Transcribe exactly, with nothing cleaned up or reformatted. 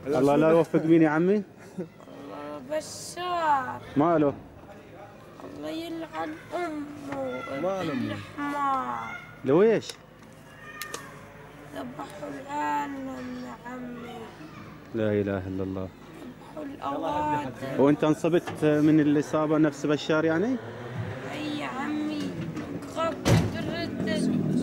الله لا يوفق مين يا عمي؟ الله بشار. ماله؟ الله يلعن امه. ماله؟ الحمار. لو ايش؟ ذبحوا العالم يا عمي. لا اله الا الله. ذبحوا الاوادم. وانت انصبت من الاصابه نفس بشار يعني؟ اي يا عمي. غبت بالردة.